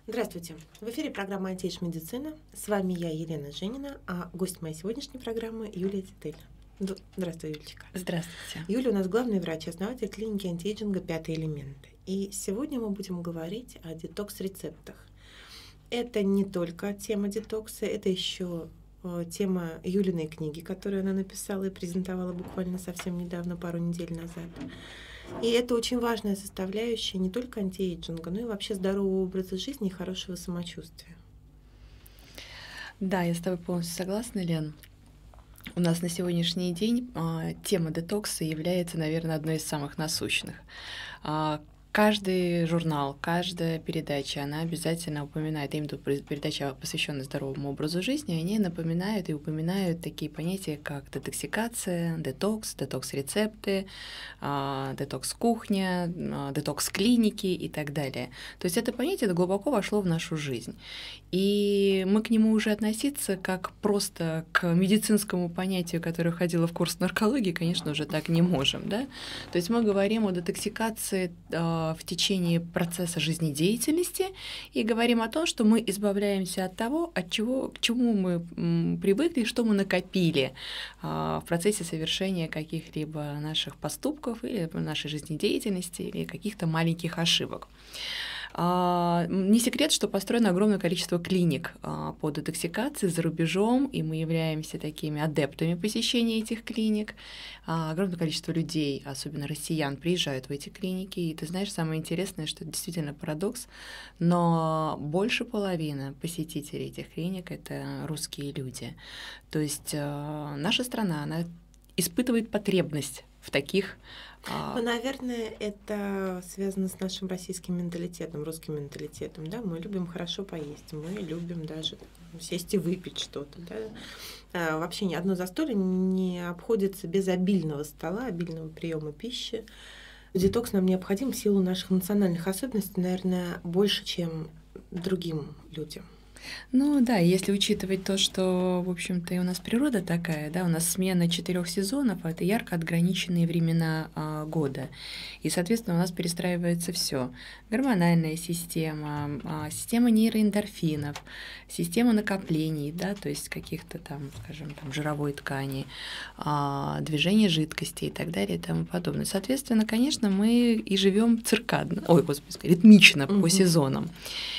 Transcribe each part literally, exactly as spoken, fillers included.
Здравствуйте. В эфире программа «Антиэйдж медицина». С вами я, Елена Женина, а гость моей сегодняшней программы Юлия Титель. Здравствуй, Юлечка. Здравствуйте. Юля у нас главный врач, основатель клиники антиэйджинга «Пятый элемент». И сегодня мы будем говорить о детокс-рецептах. Это не только тема детокса, это еще тема Юлиной книги, которую она написала и презентовала буквально совсем недавно, пару недель назад. И это очень важная составляющая не только антиэйджинга, но и вообще здорового образа жизни и хорошего самочувствия. Да, я с тобой полностью согласна, Лен. У нас на сегодняшний день а, тема детокса является, наверное, одной из самых насущных. А, Каждый журнал, каждая передача, она обязательно упоминает, именно передача, посвященная здоровому образу жизни, они напоминают и упоминают такие понятия, как детоксикация, детокс, детокс-рецепты, детокс-кухня, детокс-клиники и так далее. То есть это понятие глубоко вошло в нашу жизнь. И мы к нему уже относиться как просто к медицинскому понятию, которое входило в курс наркологии, конечно, уже так не можем. Да? То есть мы говорим о детоксикации в течение процесса жизнедеятельности и говорим о том, что мы избавляемся от того, от чего, к чему мы привыкли, что мы накопили в процессе совершения каких-либо наших поступков или нашей жизнедеятельности или каких-то маленьких ошибок. Не секрет, что построено огромное количество клиник по детоксикации за рубежом, и мы являемся такими адептами посещения этих клиник. Огромное количество людей, особенно россиян, приезжают в эти клиники, и ты знаешь, самое интересное, что это действительно парадокс, но больше половины посетителей этих клиник — это русские люди. То есть наша страна, она испытывает потребность в таких. Ну, наверное, это связано с нашим российским менталитетом, русским менталитетом. Да? Мы любим хорошо поесть, мы любим даже сесть и выпить что-то. Да? А, вообще ни одно застолье не обходится без обильного стола, обильного приема пищи. Детокс нам необходим в силу наших национальных особенностей, наверное, больше, чем другим людям. Ну да, если учитывать то, что, в общем-то, и у нас природа такая, да, у нас смена четырех сезонов, это ярко отграниченные времена а, года. И, соответственно, у нас перестраивается все: гормональная система, а, система нейроэндорфинов, система накоплений, да, то есть каких-то там, скажем, там, жировой ткани, а, движение жидкости и так далее и тому подобное. Соответственно, конечно, мы и живем циркадно, ой, господи, ритмично по Угу. сезонам.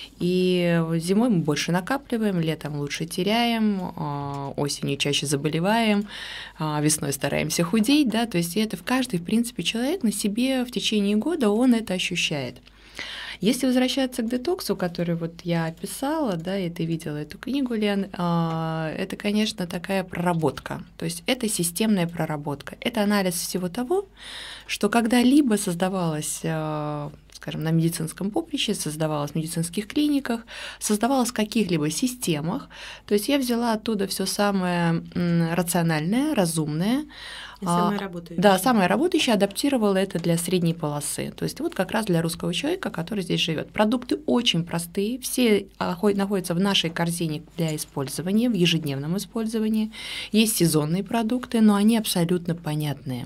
И зимой мы больше накапливаем, летом лучше теряем, осенью чаще заболеваем, весной стараемся худеть, да, то есть это в каждый, в принципе, человек на себе в течение года он это ощущает. Если возвращаться к детоксу, который вот я описала, да, и ты видела эту книгу, Лен, это, конечно, такая проработка, то есть это системная проработка, это анализ всего того, что когда-либо создавалось, скажем, на медицинском поприще, создавалось в медицинских клиниках, создавалось в каких-либо системах. То есть я взяла оттуда все самое рациональное, разумное. И самое работающее. Да, самое работающее, адаптировала это для средней полосы. То есть вот как раз для русского человека, который здесь живет. Продукты очень простые, все находятся в нашей корзине для использования, в ежедневном использовании. Есть сезонные продукты, но они абсолютно понятные.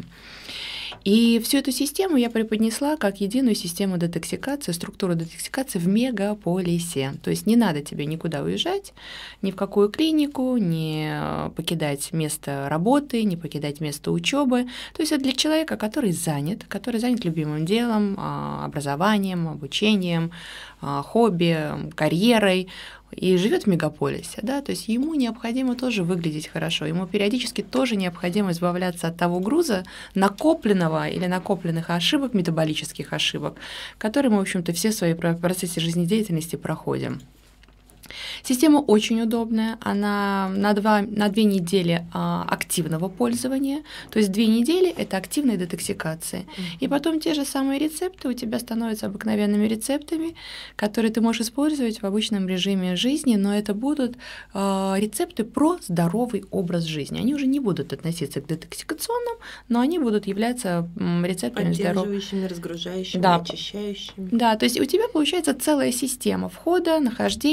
И всю эту систему я преподнесла как единую систему детоксикации, структуру детоксикации в мегаполисе. То есть не надо тебе никуда уезжать, ни в какую клинику, не покидать место работы, не покидать место учебы. То есть это для человека, который занят, который занят любимым делом, образованием, обучением, хобби, карьерой, и живет в мегаполисе, да, то есть ему необходимо тоже выглядеть хорошо, ему периодически тоже необходимо избавляться от того груза накопленного или накопленных ошибок, метаболических ошибок, которые мы, в общем-то, все в своей процессе жизнедеятельности проходим. Система очень удобная, она на, два, на две недели а, активного пользования, то есть две недели — это активная детоксикация. Mm-hmm. И потом те же самые рецепты у тебя становятся обыкновенными рецептами, которые ты можешь использовать в обычном режиме жизни, но это будут а, рецепты про здоровый образ жизни. Они уже не будут относиться к детоксикационным, но они будут являться м, рецептами здорового. Поддерживающими, разгружающими, да. очищающими. Да, то есть у тебя получается целая система входа, нахождения, выхода,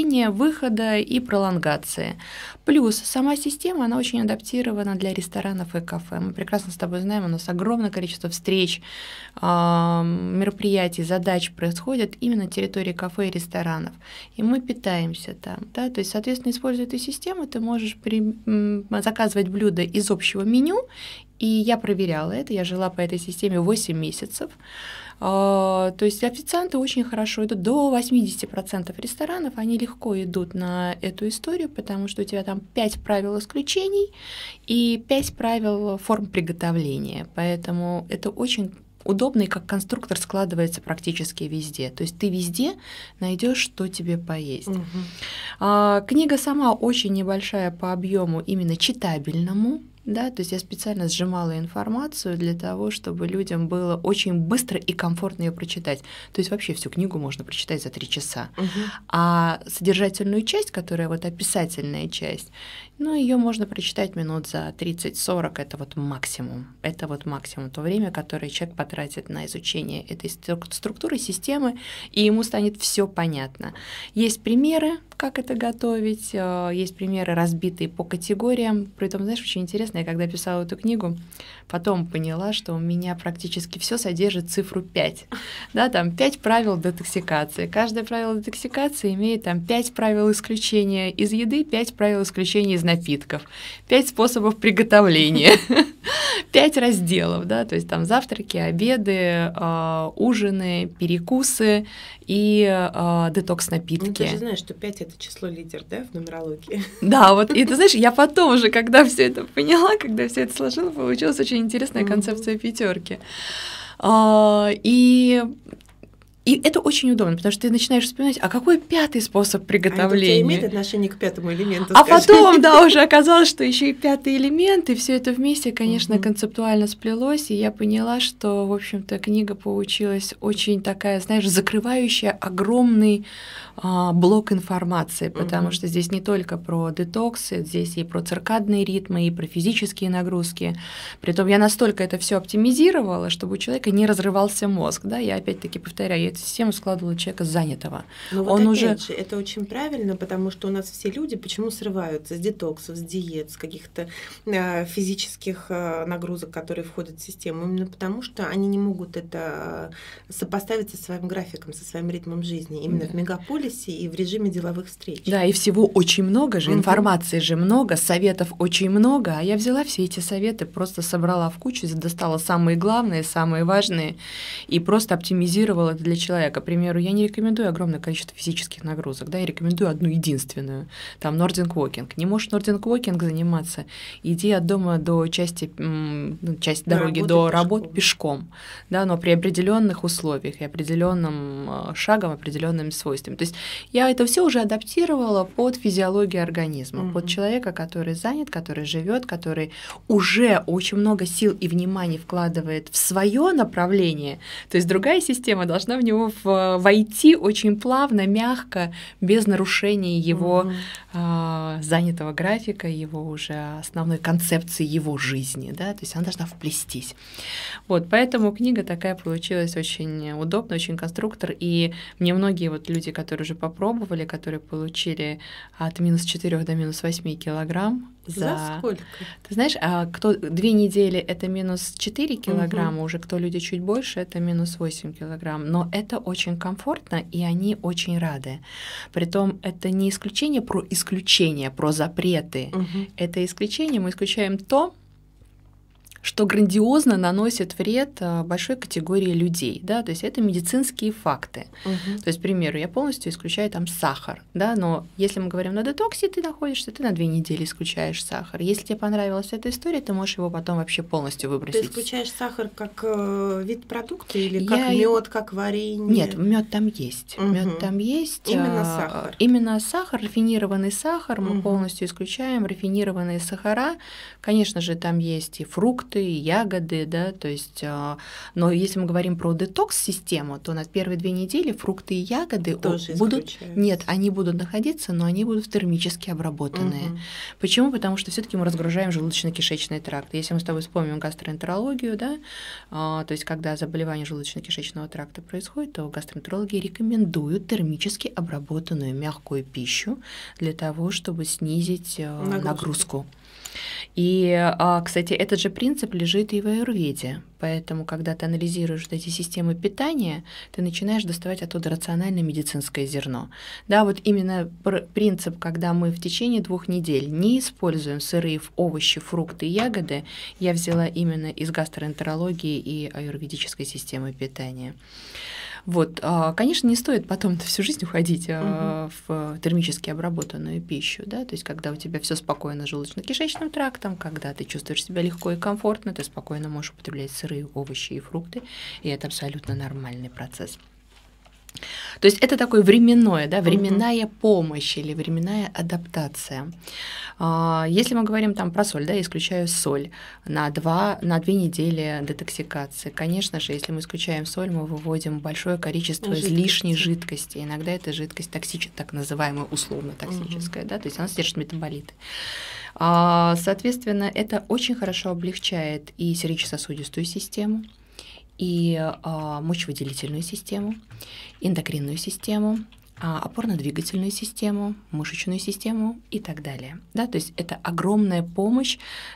выхода и пролонгации. Плюс сама система, она очень адаптирована для ресторанов и кафе. Мы прекрасно с тобой знаем, у нас огромное количество встреч, мероприятий, задач происходят именно на территории кафе и ресторанов. И мы питаемся там. Да? То есть, соответственно, используя эту систему, ты можешь при... заказывать блюда из общего меню. И я проверяла это, я жила по этой системе восемь месяцев. То есть официанты очень хорошо идут, до восемьдесят процентов ресторанов, они легко идут на эту историю, потому что у тебя там пять правил исключений и пять правил форм приготовления. Поэтому это очень удобно и как конструктор складывается практически везде. То есть ты везде найдешь, что тебе поесть. Угу. А, книга сама очень небольшая по объему, именно читабельному. Да, то есть я специально сжимала информацию для того, чтобы людям было очень быстро и комфортно ее прочитать. То есть вообще всю книгу можно прочитать за три часа. Угу. А содержательную часть, которая вот описательная часть, ну, ее можно прочитать минут за тридцать-сорок, это вот максимум. Это вот максимум, то время, которое человек потратит на изучение этой структуры, системы, и ему станет все понятно. Есть примеры, как это готовить, есть примеры, разбитые по категориям. При этом, знаешь, очень интересно, я когда писала эту книгу, потом поняла, что у меня практически все содержит цифру пять. Да, там пять правил детоксикации. Каждое правило детоксикации имеет там пять правил исключения из еды, пять правил исключения из напитков, пять способов приготовления, пять разделов, да, то есть там завтраки, обеды, ужины, перекусы и детокс-напитки. Ну, ты же знаешь, что пять — это число лидер, да, в нумерологии? Да, вот, и ты знаешь, я потом уже, когда все это поняла, когда все это сложила, получилась очень интересная концепция пятерки. И И это очень удобно, потому что ты начинаешь вспоминать, а какой пятый способ приготовления? А это имеет отношение к пятому элементу, А скажи. Потом, да, уже оказалось, что еще и пятый элемент, и все это вместе, конечно, угу. концептуально сплелось, и я поняла, что, в общем-то, книга получилась очень такая, знаешь, закрывающая огромный а, блок информации, потому угу. что здесь не только про детоксы, здесь и про циркадные ритмы, и про физические нагрузки. Притом я настолько это все оптимизировала, чтобы у человека не разрывался мозг, да, я опять-таки повторяю, эту систему складывала человека занятого. Но вот Он опять уже... же, это очень правильно, потому что у нас все люди почему срываются с детоксов, с диет, с каких-то э, физических э, нагрузок, которые входят в систему, именно потому что они не могут это сопоставить со своим графиком, со своим ритмом жизни, именно да. в мегаполисе и в режиме деловых встреч. Да, и всего очень много же, информации же много, советов очень много, а я взяла все эти советы, просто собрала в кучу, достала самые главные, самые важные и просто оптимизировала это для человека. К примеру, я не рекомендую огромное количество физических нагрузок, да, я рекомендую одну единственную, там, Nordic Walking. Не можешь Nordic Walking заниматься, иди от дома до части, часть дороги, до работы пешком, да, но при определенных условиях и определенным шагом, определенными свойствами. То есть я это все уже адаптировала под физиологию организма, mm-hmm. под человека, который занят, который живет, который уже очень много сил и внимания вкладывает в свое направление. То есть другая система должна в него войти очень плавно, мягко, без нарушения его mm-hmm. э, занятого графика, его уже основной концепции его жизни, да, то есть она должна вплестись. Вот, поэтому книга такая получилась очень удобная, очень конструктор, и мне многие вот люди, которые уже попробовали, которые получили от минус четырёх до минус восьми килограмм, За, за сколько? Ты знаешь, а кто две недели это минус четыре килограмма, угу. уже кто люди чуть больше, это минус восемь килограмм. Но это очень комфортно, и они очень рады. Притом это не исключение про исключение, про запреты. Угу. Это исключение, мы исключаем то, что грандиозно наносит вред большой категории людей, да, то есть это медицинские факты. Uh-huh. То есть, к примеру, я полностью исключаю там сахар, да, но если мы говорим на детоксе, ты находишься, ты на две недели исключаешь сахар. Если тебе понравилась эта история, ты можешь его потом вообще полностью выбросить. Ты исключаешь сахар как э, вид продукта или как я... мед, как варенье? Нет, мед там есть. Uh-huh. Мед там есть. Именно сахар. Именно сахар, рафинированный сахар, мы uh-huh. полностью исключаем, рафинированные сахара. Конечно же, там есть и фрукты, фрукты, ягоды, да, то есть, но если мы говорим про детокс-систему, то на первые две недели фрукты и ягоды тоже будут, нет, они будут находиться, но они будут термически обработанные. Угу. Почему? Потому что все-таки мы разгружаем желудочно-кишечный тракт. Если мы с тобой вспомним гастроэнтерологию, да, то есть когда заболевание желудочно-кишечного тракта происходит, то гастроэнтерологи рекомендуют термически обработанную мягкую пищу для того, чтобы снизить нагрузку. нагрузку. И, кстати, этот же принцип лежит и в аюрведе. Поэтому, когда ты анализируешь вот эти системы питания, ты начинаешь доставать оттуда рациональное медицинское зерно. Да, вот именно принцип, когда мы в течение двух недель не используем сырые овощи, фрукты и ягоды, я взяла именно из гастроэнтерологии и аюрведической системы питания. Вот, конечно, не стоит потом всю жизнь уходить угу. в термически обработанную пищу, да, то есть когда у тебя все спокойно с желудочно-кишечным трактом, когда ты чувствуешь себя легко и комфортно, ты спокойно можешь употреблять сырые овощи и фрукты, и это абсолютно нормальный процесс. То есть это такое временное, да, временная uh-huh. помощь или временная адаптация. Если мы говорим там про соль, да, я исключаю соль на, два, на две недели детоксикации. Конечно же, если мы исключаем соль, мы выводим большое количество жидкости. излишней жидкости. Иногда эта жидкость токсичная, так называемая условно токсическая, uh-huh. да, то есть она содержит метаболиты. Соответственно, это очень хорошо облегчает и сердечно-сосудистую систему, и а, мочевыделительную систему, эндокринную систему, а, опорно-двигательную систему, мышечную систему и так далее. Да, то есть это огромная помощь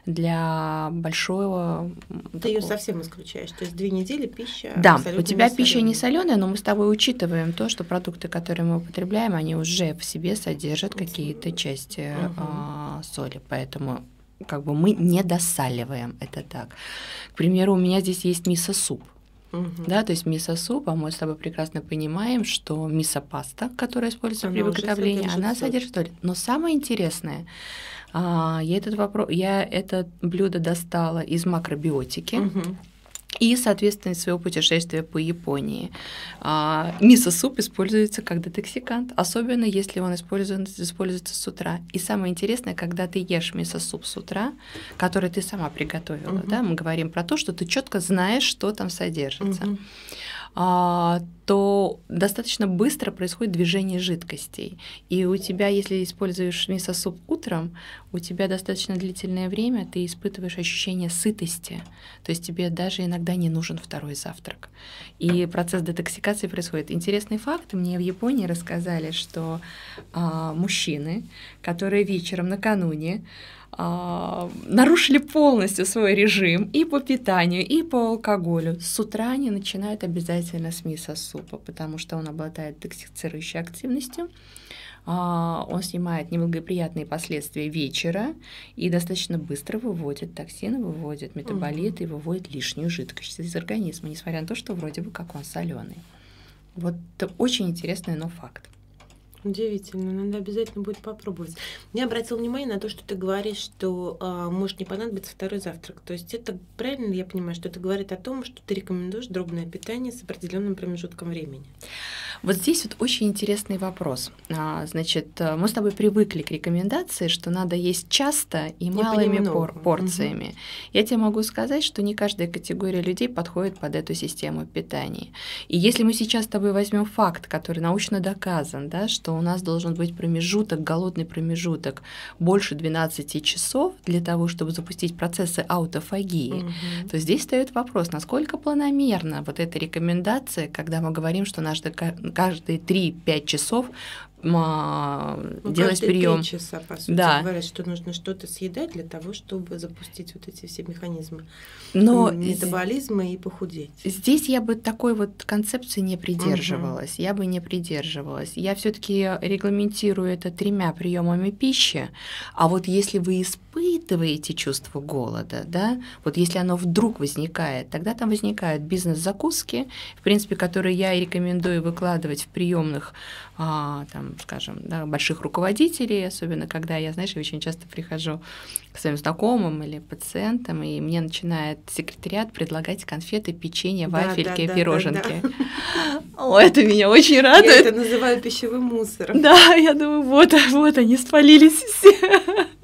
для большого... Ты такого... ее совсем исключаешь, то есть две недели пища... Да, у тебя не пища не соленая, но мы с тобой учитываем то, что продукты, которые мы употребляем, они уже в себе содержат какие-то части угу. а, соли, поэтому... как бы мы не досаливаем, это так. К примеру, у меня здесь есть мисо-суп. Uh-huh. Да, то есть мисо-суп, а мы с тобой прекрасно понимаем, что мисо-паста, которая используется она при приготовлении, содержит она содержит соль. Но самое интересное, я, этот вопрос, я это блюдо достала из макробиотики. Uh-huh. И, соответственно, из своего путешествия по Японии. А, мисо-суп используется как детоксикант, особенно если он используется, используется с утра. И самое интересное, когда ты ешь мисо-суп с утра, который ты сама приготовила, uh-huh. да, мы говорим про то, что ты четко знаешь, что там содержится. Uh-huh. А, то достаточно быстро происходит движение жидкостей. И у тебя, если используешь мисо-суп утром, у тебя достаточно длительное время ты испытываешь ощущение сытости. То есть тебе даже иногда не нужен второй завтрак. И процесс детоксикации происходит. Интересный факт. Мне в Японии рассказали, что а, мужчины, которые вечером накануне нарушили полностью свой режим и по питанию, и по алкоголю. С утра они начинают обязательно с мисо-супа, потому что он обладает детоксицирующей активностью, он снимает неблагоприятные последствия вечера и достаточно быстро выводит токсины, выводит метаболиты и выводит лишнюю жидкость из организма, несмотря на то, что вроде бы как он соленый. Вот это очень интересный, но факт. Удивительно, надо обязательно будет попробовать. Я обратила внимание на то, что ты говоришь, что а, может не понадобиться второй завтрак. То есть это правильно я понимаю, что это говорит о том, что ты рекомендуешь дробное питание с определенным промежутком времени? Вот здесь вот очень интересный вопрос. А, значит, мы с тобой привыкли к рекомендации, что надо есть часто и, и малыми пор- порциями. Угу. Я тебе могу сказать, что не каждая категория людей подходит под эту систему питания. И если мы сейчас с тобой возьмем факт, который научно доказан, да, что у нас должен быть промежуток, голодный промежуток больше двенадцати часов для того, чтобы запустить процессы аутофагии, угу. то здесь встает вопрос, насколько планомерна вот эта рекомендация, когда мы говорим, что надо каждые три-пять часов ну, делать прием. три часа, по сути, да. говорят, что нужно что-то съедать для того, чтобы запустить вот эти все механизмы Но метаболизма и похудеть. Здесь я бы такой вот концепции не придерживалась. Угу. Я бы не придерживалась. Я все-таки регламентирую это тремя приемами пищи. А вот если вы испытываете чувство голода, да, вот если оно вдруг возникает, тогда там возникают бизнес-закуски, в принципе, которые я и рекомендую выкладывать в приемных, а, там, скажем, да, больших руководителей, особенно когда я, знаешь, я очень часто прихожу к своим знакомым или пациентам, и мне начинает секретариат предлагать конфеты, печенье, да, вафельки, да, пироженки. Да, да, да. О, это меня очень радует. Я это называю пищевым мусором. Да, я думаю, вот, вот они спалились все.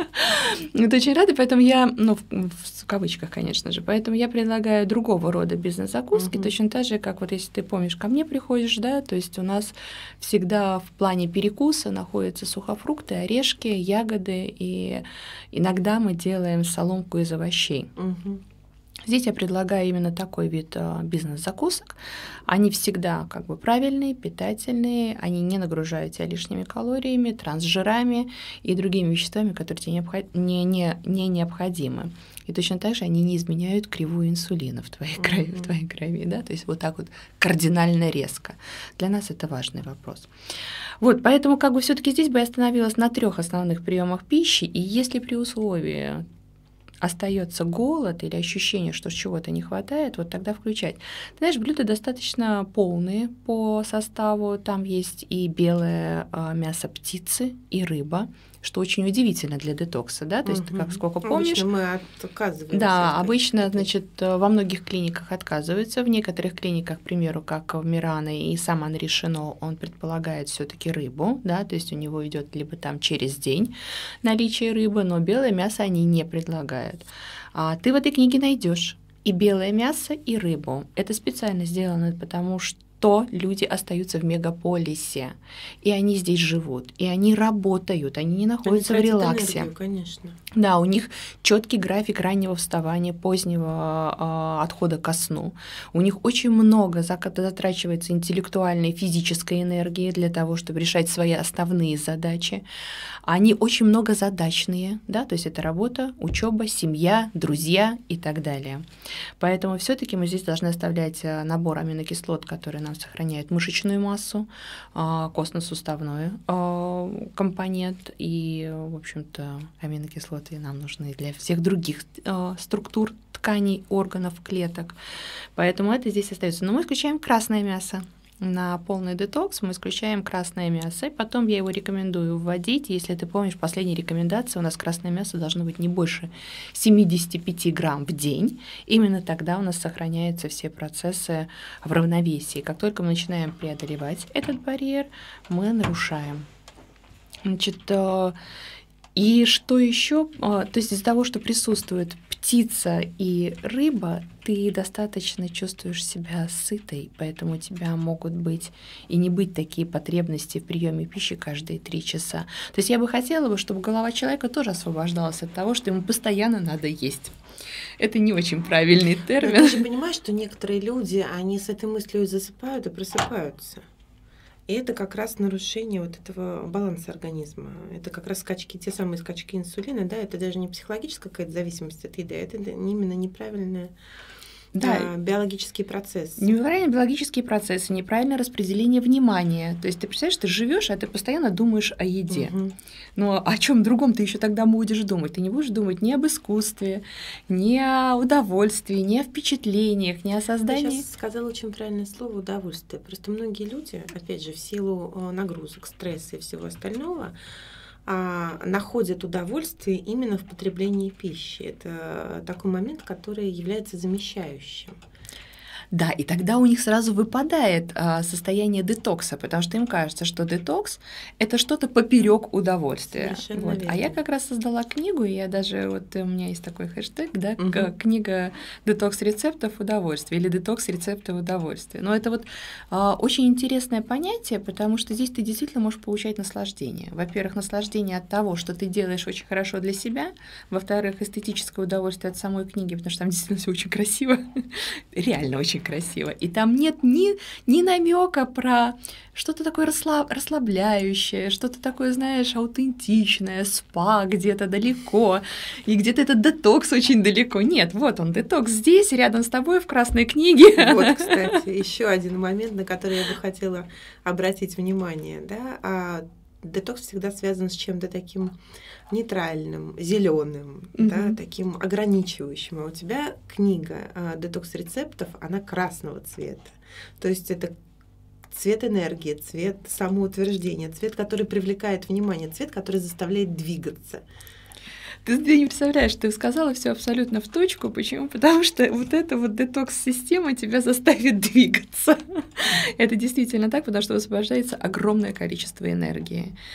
Это очень рада, поэтому я, ну, в, в кавычках, конечно же, поэтому я предлагаю другого рода бизнес-закуски, угу. точно так же, как вот если ты помнишь, ко мне приходишь, да, то есть у нас всегда в плане перекуса находятся сухофрукты, орешки, ягоды, и иногда мы делаем соломку из овощей. Угу. Здесь я предлагаю именно такой вид бизнес-закусок. Они всегда как бы правильные, питательные, они не нагружают тебя лишними калориями, трансжирами и другими веществами, которые тебе не, не, не необходимы. И точно так же они не изменяют кривую инсулина в твоей крови, mm-hmm. в твоей крови, да? То есть вот так вот кардинально резко. Для нас это важный вопрос. Вот, поэтому как бы все-таки здесь бы я остановилась на трех основных приемах пищи, и если при условии остается голод или ощущение, что чего-то не хватает, вот тогда включать. Ты знаешь, блюда достаточно полные по составу. Там есть и белое а, мясо птицы, и рыба, что очень удивительно для детокса, да, то есть угу. ты как сколько помнишь. Обычно мы отказываемся. Да, обычно, значит, во многих клиниках отказываются, в некоторых клиниках, к примеру, как в Миране и сам Анри Шино, он предполагает все-таки рыбу, да, то есть у него идет либо там через день наличие рыбы, но белое мясо они не предлагают. А ты в этой книге найдешь и белое мясо, и рыбу. Это специально сделано, потому что то люди остаются в мегаполисе, и они здесь живут, и они работают, они не находятся они в релаксе. Энергию, конечно. Да, у них четкий график раннего вставания, позднего э, отхода ко сну. У них очень много затрачивается интеллектуальной, физической энергии для того, чтобы решать свои основные задачи. Они очень многозадачные, да, то есть это работа, учеба, семья, друзья и так далее. Поэтому все-таки мы здесь должны оставлять набор аминокислот, которые нам сохраняют мышечную массу, костно-суставной компонент, и, в общем-то, аминокислоты нам нужны для всех других структур тканей, органов, клеток. Поэтому это здесь остается. Но мы исключаем красное мясо. На полный детокс мы исключаем красное мясо, и потом я его рекомендую вводить. Если ты помнишь, последняя рекомендация, у нас красное мясо должно быть не больше семьдесят пять грамм в день. Именно тогда у нас сохраняются все процессы в равновесии. Как только мы начинаем преодолевать этот барьер, мы нарушаем. Значит, и что еще? То есть из-за того, что присутствует птица и рыба, ты достаточно чувствуешь себя сытой, поэтому у тебя могут быть и не быть такие потребности в приеме пищи каждые три часа. То есть я бы хотела бы, чтобы голова человека тоже освобождалась от того, что ему постоянно надо есть. Это не очень правильный термин. Но ты же понимаешь, что некоторые люди, они с этой мыслью засыпают и просыпаются. И это как раз нарушение вот этого баланса организма. Это как раз скачки, те самые скачки инсулина, да, это даже не психологическая какая-то зависимость от еды, это именно неправильная да, биологический процесс. Неправильные биологические процессы, неправильное распределение внимания. То есть ты представляешь, ты живешь, а ты постоянно думаешь о еде. Угу. Но о чем другом ты еще тогда будешь думать? Ты не будешь думать ни об искусстве, ни о удовольствии, ни о впечатлениях, ни о создании. Ты сейчас сказала очень правильное слово «удовольствие». Просто многие люди, опять же, в силу нагрузок, стресса и всего остального, находят удовольствие именно в потреблении пищи. Это такой момент, который является замещающим. Да, и тогда у них сразу выпадает а, состояние детокса, потому что им кажется, что детокс — это что-то поперек удовольствия. Вот. А я как раз создала книгу, и я даже, вот у меня есть такой хэштег, да, угу. книга «Детокс рецептов удовольствия» или «Детокс рецептов удовольствия». Но это вот а, очень интересное понятие, потому что здесь ты действительно можешь получать наслаждение. Во-первых, наслаждение от того, что ты делаешь очень хорошо для себя. Во-вторых, эстетическое удовольствие от самой книги, потому что там действительно все очень красиво, реально очень красиво. И там нет ни, ни намека про что-то такое расслаб, расслабляющее, что-то такое, знаешь, аутентичное, спа где-то далеко, и где-то этот детокс очень далеко. Нет, вот он, детокс здесь, рядом с тобой в красной книге. Вот, кстати, еще один момент, на который я бы хотела обратить внимание, да, а детокс всегда связан с чем-то таким нейтральным, зеленым, mm-hmm. да, таким ограничивающим. А у тебя книга «Детокс рецептов», она красного цвета. То есть это цвет энергии, цвет самоутверждения, цвет, который привлекает внимание, цвет, который заставляет двигаться. Ты, ты не представляешь, ты сказала все абсолютно в точку. Почему? Потому что вот эта вот детокс-система тебя заставит двигаться. Это действительно так, потому что высвобождается огромное количество энергии.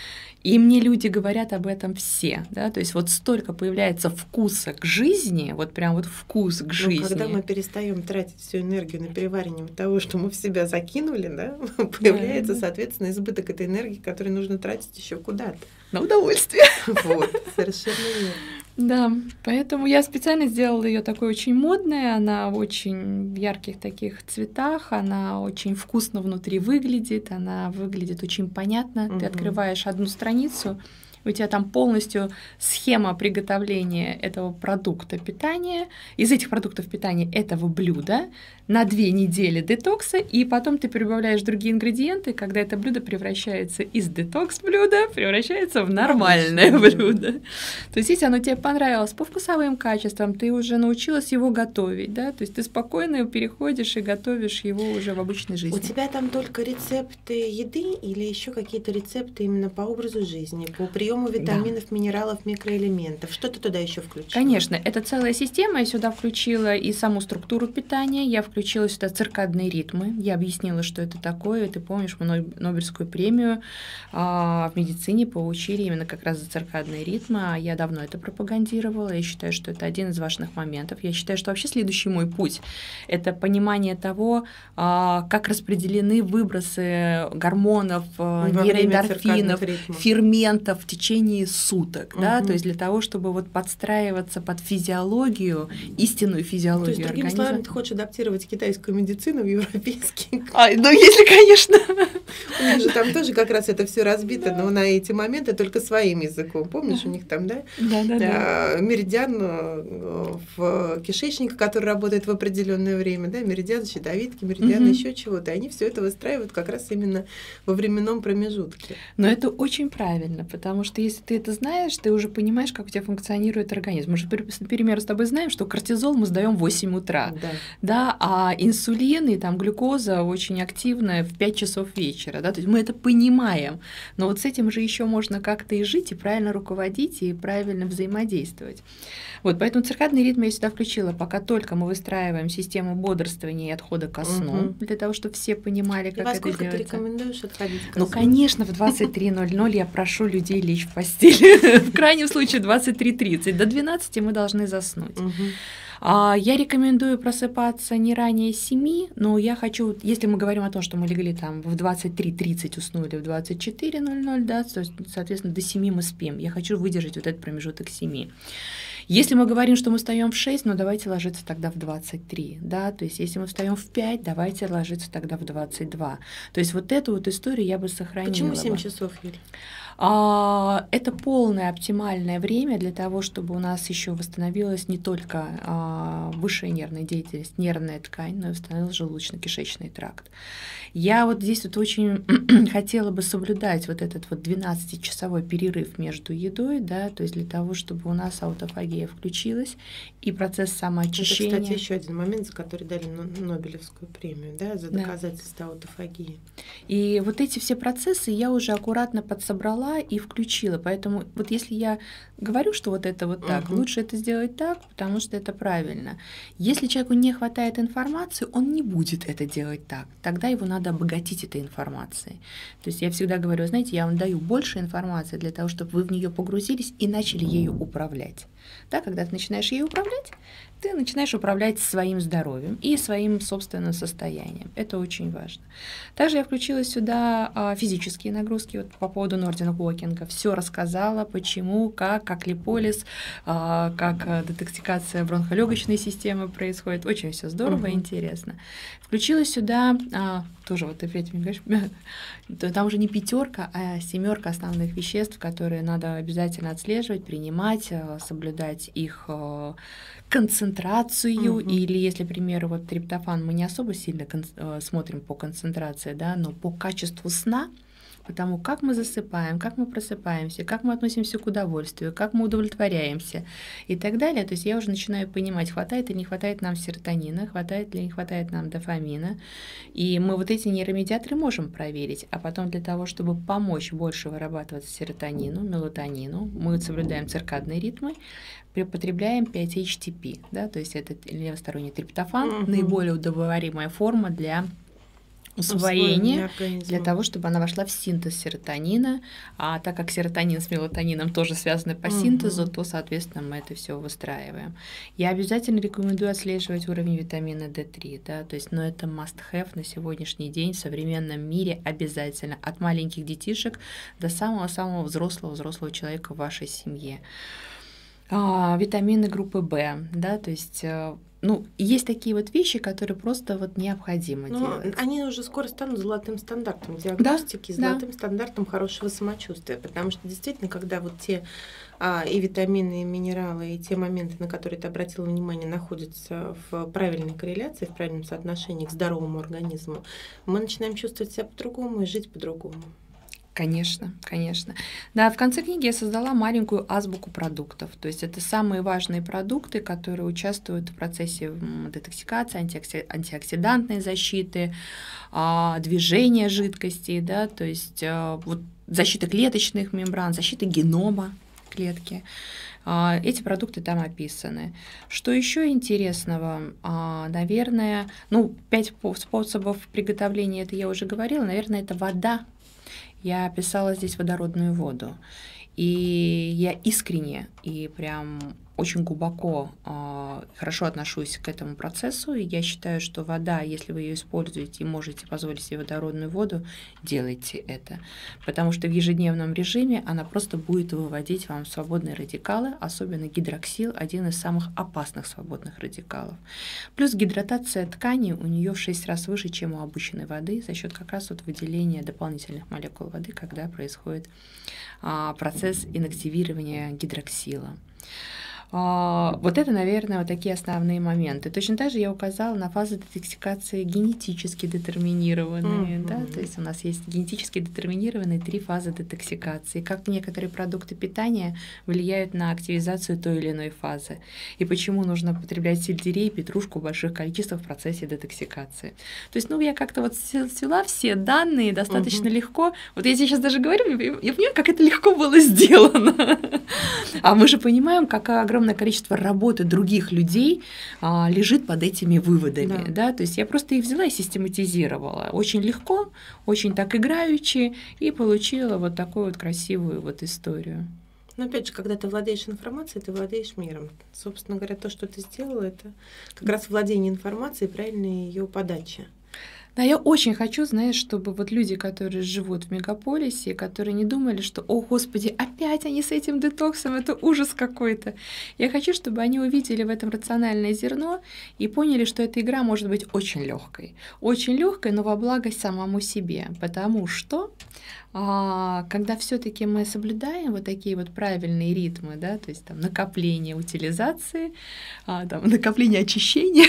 И мне люди говорят об этом все, да, то есть вот столько появляется вкуса к жизни, вот прям вот вкус к жизни. Но когда мы перестаем тратить всю энергию на переваривание того, что мы в себя закинули, да, появляется, да, соответственно, избыток этой энергии, которую нужно тратить еще куда-то. На удовольствие. Вот, совершенно верно. Да, поэтому я специально сделала ее такой очень модной, она очень в ярких таких цветах, она очень вкусно внутри выглядит, она выглядит очень понятно. Угу. Ты открываешь одну страницу, у тебя там полностью схема приготовления этого продукта питания, из этих продуктов питания этого блюда на две недели детокса, и потом ты прибавляешь другие ингредиенты, когда это блюдо превращается из детокс-блюда, превращается в нормальное Обычно. блюдо. То есть, если оно тебе понравилось по вкусовым качествам, ты уже научилась его готовить, да, то есть ты спокойно переходишь и готовишь его уже в обычной жизни. У тебя там только рецепты еды или еще какие-то рецепты именно по образу жизни, по приему витаминов, да. минералов, микроэлементов? Что ты туда еще включила? Конечно, это целая система. Я сюда включила и саму структуру питания, я включила сюда циркадные ритмы. Я объяснила, что это такое. Ты помнишь, мы Нобелевскую премию а, в медицине получили именно как раз за циркадные ритмы. А я давно это пропагандировала. Я считаю, что это один из важных моментов. Я считаю, что вообще следующий мой путь — это понимание того, а, как распределены выбросы гормонов, нейроэндорфинов, ферментов в течение суток, угу. да, то есть для того, чтобы вот подстраиваться под физиологию, истинную физиологию организма. То есть, другими словами, ты хочешь адаптировать китайскую медицину в европейский? А, ну, если, конечно. У них же там тоже как раз это все разбито, да. но на эти моменты только своим языком. Помнишь, да. у них там, да? Да, да, да. Меридиан в кишечнике, который работает в определенное время, да, меридиан щитовидки, меридиан угу. еще чего-то. Они все это выстраивают как раз именно во временном промежутке. Но это очень правильно, потому что если ты это знаешь, ты уже понимаешь, как у тебя функционирует организм. Мы же, например, с тобой знаем, что кортизол мы сдаем в восемь утра, да. Да, а инсулин и там глюкоза очень активная в пять часов вечера. Да? То есть мы это понимаем, но вот с этим же еще можно как-то и жить, и правильно руководить, и правильно взаимодействовать. Вот, поэтому циркадные ритмы я сюда включила, пока только мы выстраиваем систему бодрствования и отхода ко сну, угу. для того, чтобы все понимали, как и во это сколько делается. Ты рекомендуешь отходить ко ну, сну? конечно, в двадцать три ноль ноль я прошу людей лечь в постель. В крайнем случае двадцать три тридцать. До двенадцати мы должны заснуть. Я рекомендую просыпаться не ранее семи, но я хочу, если мы говорим о том, что мы легли там в двадцать три тридцать, уснули в двадцать четыре ноль ноль, да, то есть, соответственно, до семи мы спим. Я хочу выдержать вот этот промежуток семи. Если мы говорим, что мы встаем в шесть, ну давайте ложиться тогда в двадцать три, да, то есть если мы встаем в пять, давайте ложиться тогда в двадцать два. То есть вот эту вот историю я бы сохранила. Почему семь часов, Юля? Это полное оптимальное время для того, чтобы у нас еще восстановилась не только высшая нервная деятельность, нервная ткань, но и восстановился желудочно-кишечный тракт. Я вот здесь вот очень хотела бы соблюдать вот этот вот двенадцатичасовой перерыв между едой, да, то есть для того, чтобы у нас аутофагия включилась и процесс самоочищения. Это, кстати, еще один момент, за который дали Нобелевскую премию, да, за доказательство да. аутофагии. И вот эти все процессы я уже аккуратно подсобрала и включила, поэтому вот если я говорю, что вот это вот так, угу. лучше это сделать так, потому что это правильно. Если человеку не хватает информации, он не будет это делать так, тогда его надо обогатить этой информацией. То есть я всегда говорю, знаете, я вам даю больше информации для того, чтобы вы в нее погрузились и начали ею управлять. Да, когда ты начинаешь ею управлять, ты начинаешь управлять своим здоровьем и своим собственным состоянием. Это очень важно. Также я включила сюда а, физические нагрузки вот, по поводу Нординг-Уокинга. Все рассказала, почему, как, как липолиз, а, как а, детоксикация бронхолегочной системы происходит. Очень все здорово и угу. интересно. Включила сюда, а, тоже вот опять, мне говоришь, там уже не пятерка, а семерка основных веществ, которые надо обязательно отслеживать, принимать, соблюдать их концентрацию, угу. или если, к примеру, вот триптофан мы не особо сильно кон- смотрим по концентрации, да, но по качеству сна, потому как мы засыпаем, как мы просыпаемся, как мы относимся к удовольствию, как мы удовлетворяемся и так далее. То есть я уже начинаю понимать, хватает или не хватает нам серотонина, хватает или не хватает нам дофамина. И мы вот эти нейромедиаторы можем проверить. А потом для того, чтобы помочь больше вырабатываться серотонину, мелатонину, мы соблюдаем циркадные ритмы, потребляем пять эйч ти пи, да, то есть это левосторонний триптофан, mm-hmm. наиболее удобоваримая форма для усвоение, для того, чтобы она вошла в синтез серотонина. А так как серотонин с мелатонином тоже связаны по синтезу, угу. то, соответственно, мы это все выстраиваем. Я обязательно рекомендую отслеживать уровень витамина дэ три, да, то есть, но это must-have на сегодняшний день в современном мире обязательно, от маленьких детишек до самого-самого взрослого взрослого человека в вашей семье. А, витамины группы В, да, то есть, ну, есть такие вот вещи, которые просто вот необходимо Но делать. Они уже скоро станут золотым стандартом диагностики, да, золотым да. стандартом хорошего самочувствия, потому что действительно, когда вот те а, и витамины, и минералы, и те моменты, на которые ты обратила внимание, находятся в правильной корреляции, в правильном соотношении к здоровому организму, мы начинаем чувствовать себя по-другому и жить по-другому. Конечно, конечно. Да, в конце книги я создала маленькую азбуку продуктов. То есть это самые важные продукты, которые участвуют в процессе детоксикации, антиокси- антиоксидантной защиты, движения жидкостей, да, то есть вот защита клеточных мембран, защита генома клетки. Эти продукты там описаны. Что еще интересного? Наверное, ну, пять способов приготовления, это я уже говорила, наверное, это вода. Я описала здесь водородную воду, и я искренне и прям очень глубоко э, хорошо отношусь к этому процессу, и я считаю, что вода, если вы ее используете и можете позволить себе водородную воду, делайте это, потому что в ежедневном режиме она просто будет выводить вам свободные радикалы, особенно гидроксил, один из самых опасных свободных радикалов. Плюс гидратация ткани у нее в шесть раз выше, чем у обычной воды, за счет как раз вот выделения дополнительных молекул воды, когда происходит э, процесс инактивирования гидроксила. Вот это, наверное, вот такие основные моменты. Точно так же я указала на фазы детоксикации генетически детерминированные. Mm-hmm. Да? То есть у нас есть генетически детерминированные три фазы детоксикации. Как некоторые продукты питания влияют на активизацию той или иной фазы. И почему нужно употреблять сельдерей и петрушку в больших количествах в процессе детоксикации. То есть, ну, я как-то вот свела все данные достаточно mm-hmm. легко. Вот я тебе сейчас даже говорю, я понимаю, как это легко было сделано. А мы же понимаем, какая огромная огромное количество работы других людей а, лежит под этими выводами. Да. Да? То есть я просто их взяла и систематизировала. Очень легко, очень так играючи, и получила вот такую вот красивую вот историю. Но опять же, когда ты владеешь информацией, ты владеешь миром. Собственно говоря, то, что ты сделала, это как раз владение информацией и правильная ее подача. Да, я очень хочу, знаешь, чтобы вот люди, которые живут в мегаполисе, которые не думали, что, о, Господи, опять они с этим детоксом, это ужас какой-то. Я хочу, чтобы они увидели в этом рациональное зерно и поняли, что эта игра может быть очень легкой. Очень легкой, но во благо самому себе. Потому что а, когда все-таки мы соблюдаем вот такие вот правильные ритмы, да, то есть там накопление утилизации, а, там, накопление очищения,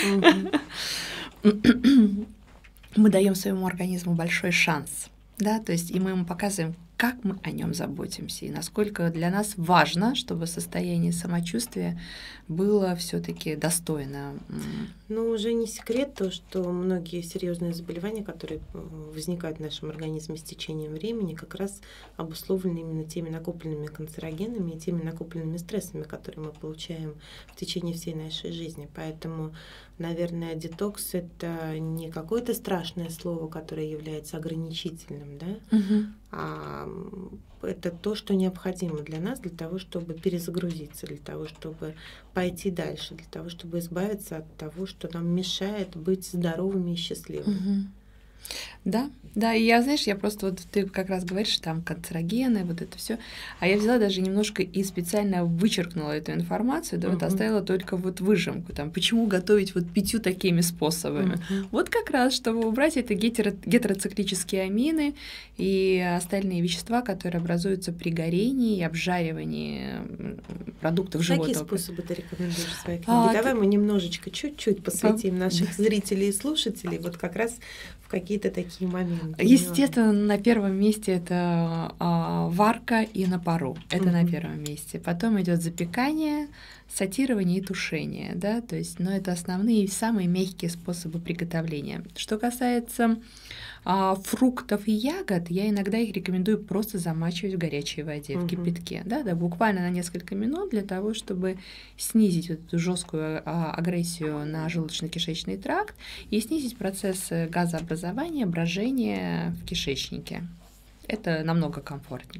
mm-hmm. мы даем своему организму большой шанс, да, то есть и мы ему показываем, как мы о нем заботимся и насколько для нас важно, чтобы состояние самочувствия было все-таки достойно. Но уже не секрет то, что многие серьезные заболевания, которые возникают в нашем организме с течением времени, как раз обусловлены именно теми накопленными канцерогенами и теми накопленными стрессами, которые мы получаем в течение всей нашей жизни. Поэтому, наверное, детокс — это не какое-то страшное слово, которое является ограничительным, да, угу. а это то, что необходимо для нас, для того, чтобы перезагрузиться, для того, чтобы пойти дальше, для того, чтобы избавиться от того, что нам мешает быть здоровыми и счастливыми. Угу. Да, да, и я, знаешь, я просто вот ты как раз говоришь, там канцерогены, вот это все, а я взяла даже немножко и специально вычеркнула эту информацию, да, uh-huh. вот оставила только вот выжимку, там, почему готовить вот пятью такими способами. Uh-huh. Вот как раз, чтобы убрать это гетеро- гетероциклические амины и остальные вещества, которые образуются при горении и обжаривании продуктов животного. Какие способы ты рекомендуешь в своей книге? А, Давай ты... мы немножечко, чуть-чуть посвятим а... наших зрителей и слушателей вот как раз в какие-то такие моменты. Естественно, на первом месте это а, варка и на пару. Это mm-hmm. на первом месте. Потом идет запекание, сатирование и тушение, да, то есть, но это основные и самые мягкие способы приготовления. Что касается а, фруктов и ягод, я иногда их рекомендую просто замачивать в горячей воде, uh-huh. в кипятке, да, да, буквально на несколько минут для того, чтобы снизить вот эту жесткую а, агрессию на желудочно-кишечный тракт и снизить процесс газообразования, брожения в кишечнике. Это намного комфортнее.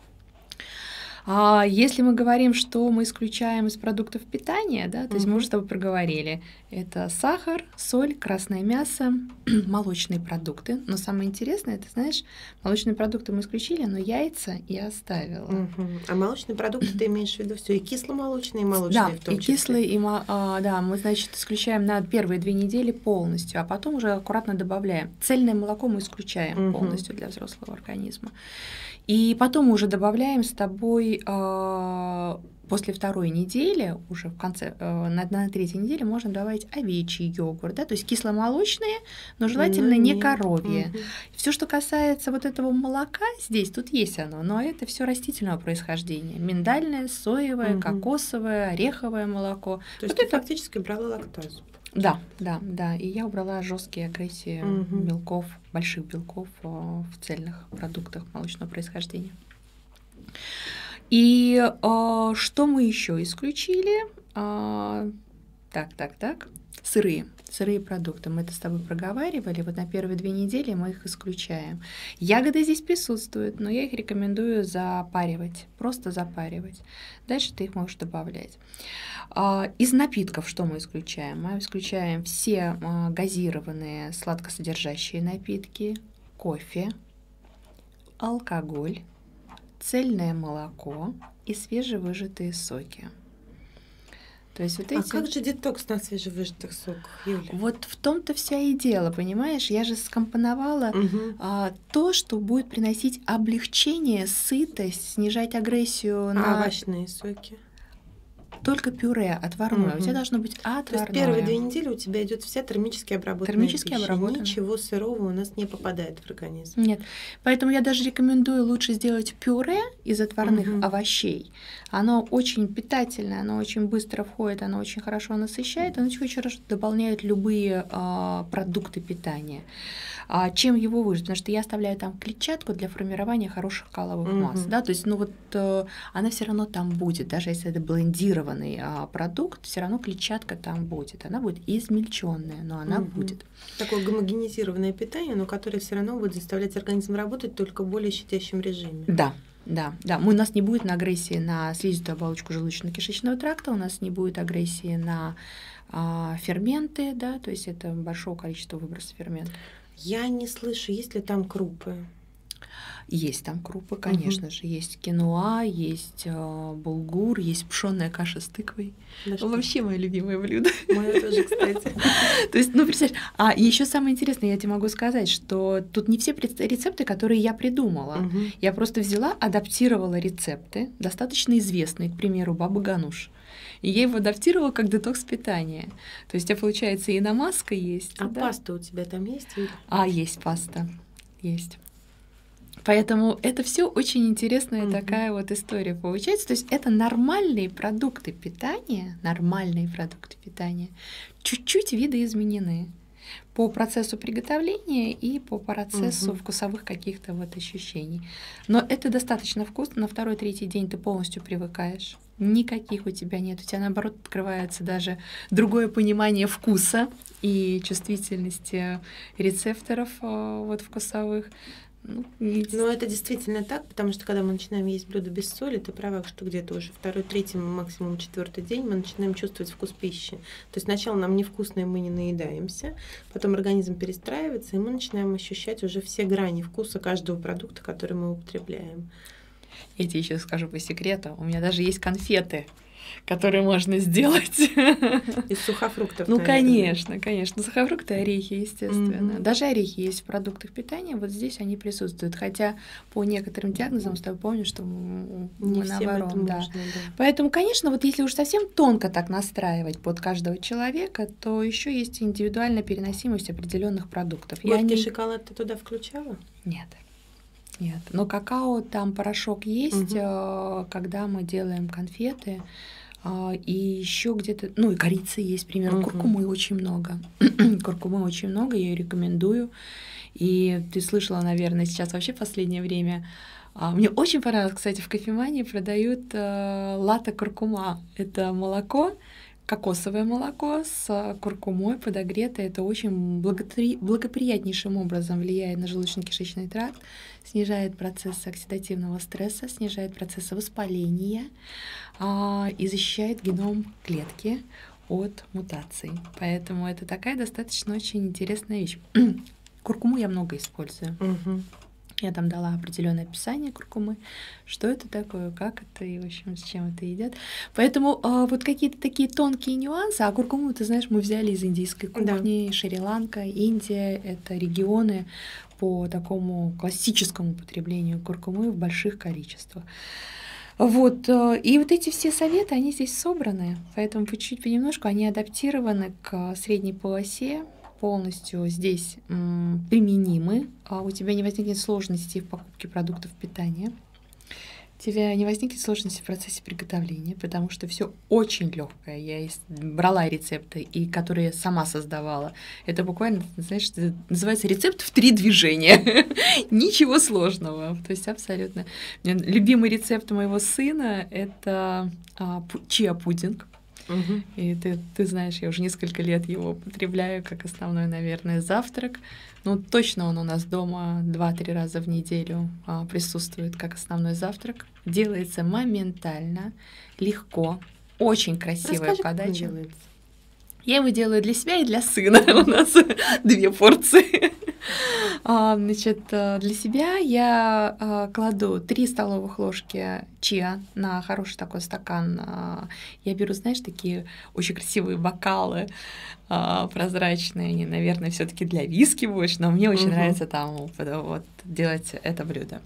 А если мы говорим, что мы исключаем из продуктов питания, да, то есть мы уже с тобой проговорили, это сахар, соль, красное мясо, молочные продукты. Но самое интересное, ты знаешь, молочные продукты мы исключили, но яйца я оставила. Угу. А молочные продукты ты имеешь в виду все и кисломолочные, и молочные да, в том и числе? кислые, и а, да, мы, значит, исключаем на первые две недели полностью, а потом уже аккуратно добавляем. Цельное молоко мы исключаем угу. полностью для взрослого организма. И потом мы уже добавляем с тобой э, после второй недели, уже в конце, э, на, на третьей неделе можно добавить овечий йогурт, да, то есть кисломолочные, но желательно ну, не коровье. Угу. Все, что касается вот этого молока, здесь, тут есть оно, но это все растительного происхождения. Миндальное, соевое, угу. кокосовое, ореховое молоко. То есть вот ты это... фактически брала лактазу? Да, да, да. И я убрала жесткие агрессии угу. белков, больших белков в цельных продуктах молочного происхождения. И э, что мы еще исключили? Э, так, так, так. Сырые. Сырые продукты. Мы это с тобой проговаривали. Вот на первые две недели мы их исключаем. Ягоды здесь присутствуют, но я их рекомендую запаривать. Просто запаривать. Дальше ты их можешь добавлять. Из напитков что мы исключаем? Мы исключаем все газированные сладкосодержащие напитки, кофе, алкоголь, цельное молоко и свежевыжатые соки. То есть вот эти... А как же детокс на свежевыжатых соках, Юля? Вот в том-то вся и дело, понимаешь? Я же скомпоновала угу. а, то, что будет приносить облегчение, сытость, снижать агрессию а на... овощные соки? Только пюре отварное. Угу. У тебя должно быть отварное. То есть первые две недели у тебя идет вся термически обработанная термически пища. Обработанная. Ничего сырого у нас не попадает в организм. Нет. Поэтому я даже рекомендую лучше сделать пюре из отварных угу. овощей. Оно очень питательное, оно очень быстро входит, оно очень хорошо насыщает, оно очень хорошо дополняет любые а, продукты питания. А чем его выжать? Потому что я оставляю там клетчатку для формирования хороших каловых угу. масс. Да? То есть, ну вот э, она все равно там будет, даже если это блендированный а, продукт, все равно клетчатка там будет. Она будет измельченная, но она угу. будет. Такое гомогенизированное питание, но которое все равно будет заставлять организм работать только в более щадящем режиме. Да. Да, да, у нас не будет агрессии на слизистую оболочку желудочно-кишечного тракта, у нас не будет агрессии на а, ферменты, да, то есть это большого количества выброса ферментов. Я не слышу, есть ли там крупы? Есть там крупы, конечно угу. же. Есть киноа, есть э, булгур, есть пшённая каша с тыквой. Да вообще мое любимое блюдо. Мое тоже, кстати. То есть, ну, представляешь, а еще самое интересное, я тебе могу сказать, что тут не все рецепты, которые я придумала. Я просто взяла, адаптировала рецепты, достаточно известные, к примеру, бабы Гануш. И я его адаптировала как детокс питания. То есть, у тебя, получается, и намазка есть. А да? паста у тебя там есть? Или? А, есть паста. Есть. Поэтому это все очень интересная mm-hmm. такая вот история получается. То есть это нормальные продукты питания, нормальные продукты питания, чуть-чуть видоизменены по процессу приготовления и по процессу mm-hmm. вкусовых каких-то вот ощущений. Но это достаточно вкусно. На второй-третий день ты полностью привыкаешь. Никаких у тебя нет. У тебя, наоборот, открывается даже другое понимание вкуса и чувствительности рецепторов вот, вкусовых. Ну, Но это действительно так, потому что когда мы начинаем есть блюдо без соли, ты права, что где-то уже второй, третий, максимум четвертый день мы начинаем чувствовать вкус пищи. То есть сначала нам невкусно, и мы не наедаемся, потом организм перестраивается, и мы начинаем ощущать уже все грани вкуса каждого продукта, который мы употребляем. Я тебе еще скажу по секрету, у меня даже есть конфеты, которые можно сделать. Из сухофруктов, Ну, наверное. конечно, конечно. Сухофрукты, орехи, естественно. Mm-hmm. Даже орехи есть в продуктах питания, вот здесь они присутствуют. Хотя по некоторым диагнозам, с тобой помню, что мы Не наоборот. всем это да. можно, да. Поэтому, конечно, вот если уж совсем тонко так настраивать под каждого человека, то еще есть индивидуальная переносимость определенных продуктов. Горький не... шоколад ты туда включала? Нет. Нет, но какао, там порошок есть, угу. когда мы делаем конфеты, И еще где-то, ну и корицы есть, пример, Мгм. куркумы очень много. Куркумы очень много, я ее рекомендую. И ты слышала, наверное, сейчас вообще в последнее время. а, Мне очень понравилось, кстати, в кофемании продают э, латте куркума. Это молоко, кокосовое молоко с э, куркумой подогретое. Это очень благотри- благоприятнейшим образом влияет на желудочно-кишечный тракт, снижает процесс оксидативного стресса, снижает процессы воспаления а, и защищает геном клетки от мутаций. Поэтому это такая достаточно очень интересная вещь. Куркуму я много использую. Мгм. Я там дала определенное описание куркумы, что это такое, как это и, в общем, с чем это едят. Поэтому а, вот какие-то такие тонкие нюансы, а куркуму, ты знаешь, мы взяли из индийской Да. кухни, Шри-Ланка, Индия, это регионы по такому классическому потреблению куркумы в больших количествах. Вот, э, и вот эти все советы, они здесь собраны, поэтому по чуть-чуть, понемножку они адаптированы к средней полосе, полностью здесь м, применимы, а у тебя не возникнет сложностей в покупке продуктов питания, у тебя не возникнет сложности в процессе приготовления, потому что все очень легкое. Я из- брала рецепты, и которые я сама создавала. Это буквально, знаешь, это называется рецепт в три движения. Ничего сложного. То есть абсолютно. У меня любимый рецепт моего сына — это а, пу- чиа-пудинг. Мгм. И ты, ты знаешь, я уже несколько лет его употребляю как основной, наверное, завтрак. Ну, точно он у нас дома два-три раза в неделю а, присутствует как основной завтрак. Делается моментально, легко, очень красивая Расскажи, как он подача. делается. Я его делаю для себя и для сына. У нас две порции. А, Значит, э, для себя я а, кладу три столовых ложки чиа на хороший такой стакан. а, Я беру, знаешь, такие очень красивые бокалы а, прозрачные. Они, наверное, все-таки для виски больше, но мне очень Мгм. нравится там вот, вот делать это блюдо.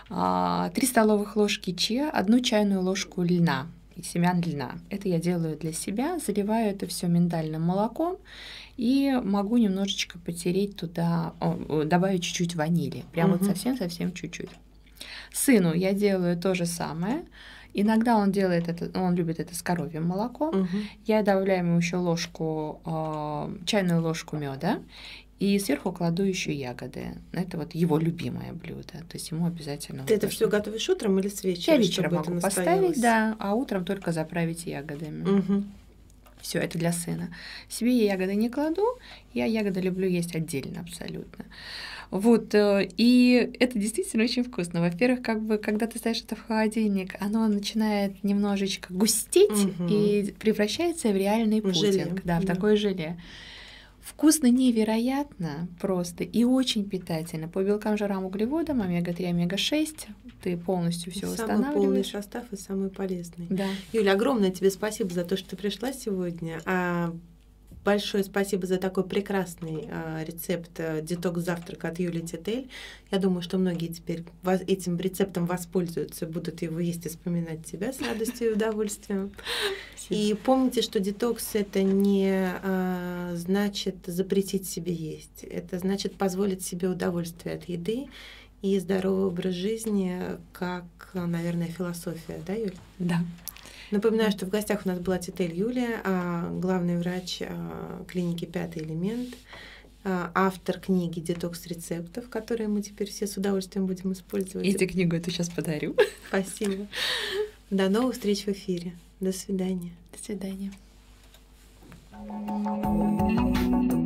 А, Три столовых ложки чиа, одну чайную ложку льна, и семян льна. Это я делаю для себя, заливаю это все миндальным молоком и могу немножечко потереть туда, о, о, добавить чуть-чуть ванили, прям вот Мгм. совсем-совсем чуть-чуть. Сыну я делаю то же самое. Иногда он делает это, он любит это с коровьим молоком. Мгм. Я добавляю ему еще ложку, а, чайную ложку меда, и сверху кладу еще ягоды. Это вот его любимое блюдо. То есть ему обязательно Ты вот это должно- все готовишь утром или с вечера? Я вечером чтобы это могу поставить, настоялось? да, а утром только заправить ягодами. Мгм. Все, это для сына. Себе я ягоды не кладу, я ягоды люблю есть отдельно абсолютно. Вот, э, и это действительно очень вкусно. Во-первых, как бы, когда ты ставишь это в холодильник, оно начинает немножечко густеть Мгм. и превращается в реальный В желе, пудинг, да, в да. такое желе. Вкусно невероятно просто и очень питательно. По белкам, жирам, углеводам, омега-три, омега-шесть, ты полностью все Самый полный восстанавливаешь. состав и самый полезный. Да. Юля, огромное тебе спасибо за то, что ты пришла сегодня. А, Большое спасибо за такой прекрасный а, рецепт а, детокс-завтрака от Юли Тетель. Я думаю, что многие теперь вас- этим рецептом воспользуются, будут его есть и вспоминать тебя с радостью и удовольствием. И помните, что детокс — это не а, значит запретить себе есть. Это значит позволить себе удовольствие от еды и здоровый образ жизни, как, наверное, философия, да, Юль? Да. Напоминаю, что в гостях у нас была Тетель Юлия, а, главный врач а, клиники «Пятый элемент», а, автор книги «Детокс рецептов», которые мы теперь все с удовольствием будем использовать. И тебе книгу эту сейчас подарю. Спасибо. До новых встреч в эфире. До свидания. До свидания.